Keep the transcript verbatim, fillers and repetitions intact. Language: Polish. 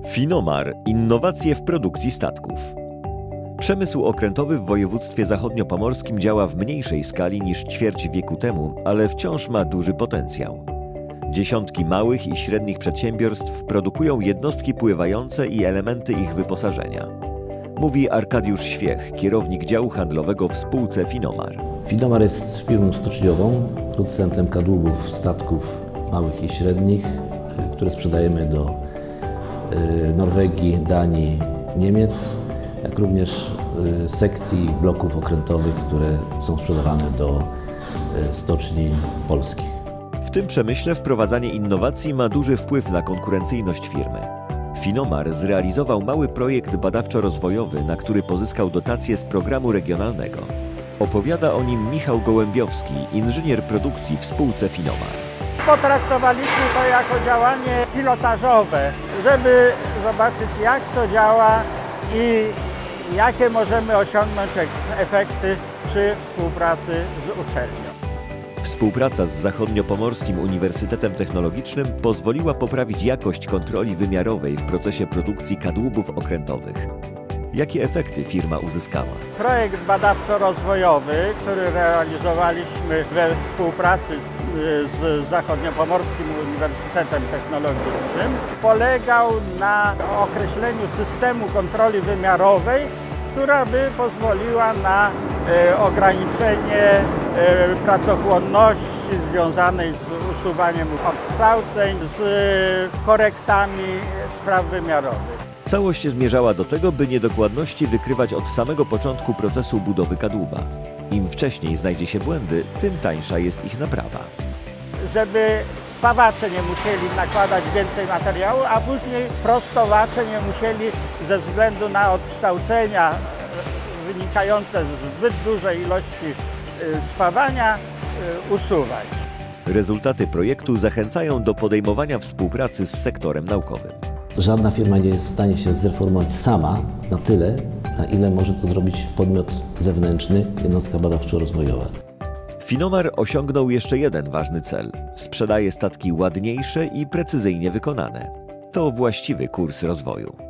Finomar – innowacje w produkcji statków. Przemysł okrętowy w województwie zachodniopomorskim działa w mniejszej skali niż ćwierć wieku temu, ale wciąż ma duży potencjał. Dziesiątki małych i średnich przedsiębiorstw produkują jednostki pływające i elementy ich wyposażenia. Mówi Arkadiusz Świech, kierownik działu handlowego w spółce Finomar. Finomar jest firmą stoczniową, producentem kadłubów statków małych i średnich, które sprzedajemy do Norwegii, Danii, Niemiec, jak również sekcji bloków okrętowych, które są sprzedawane do stoczni polskich. W tym przemyśle wprowadzanie innowacji ma duży wpływ na konkurencyjność firmy. Finomar zrealizował mały projekt badawczo-rozwojowy, na który pozyskał dotację z programu regionalnego. Opowiada o nim Michał Gołębiowski, inżynier produkcji w spółce Finomar. Potraktowaliśmy to jako działanie pilotażowe, żeby zobaczyć, jak to działa i jakie możemy osiągnąć efekty przy współpracy z uczelnią. Współpraca z Zachodniopomorskim Uniwersytetem Technologicznym pozwoliła poprawić jakość kontroli wymiarowej w procesie produkcji kadłubów okrętowych. Jakie efekty firma uzyskała? Projekt badawczo-rozwojowy, który realizowaliśmy we współpracy z Zachodniopomorskim Uniwersytetem Technologicznym, polegał na określeniu systemu kontroli wymiarowej, która by pozwoliła na e, ograniczenie e, pracochłonności związanej z usuwaniem odkształceń, z e, korektami spraw wymiarowych. Całość zmierzała do tego, by niedokładności wykrywać od samego początku procesu budowy kadłuba. Im wcześniej znajdzie się błędy, tym tańsza jest ich naprawa. Żeby spawacze nie musieli nakładać więcej materiału, a później prostowacze nie musieli ze względu na odkształcenia wynikające z zbyt dużej ilości spawania usuwać. Rezultaty projektu zachęcają do podejmowania współpracy z sektorem naukowym. Żadna firma nie jest w stanie się zreformować sama na tyle, na ile może to zrobić podmiot zewnętrzny, jednostka badawczo-rozwojowa. Finomar osiągnął jeszcze jeden ważny cel. Sprzedaje statki ładniejsze i precyzyjnie wykonane. To właściwy kurs rozwoju.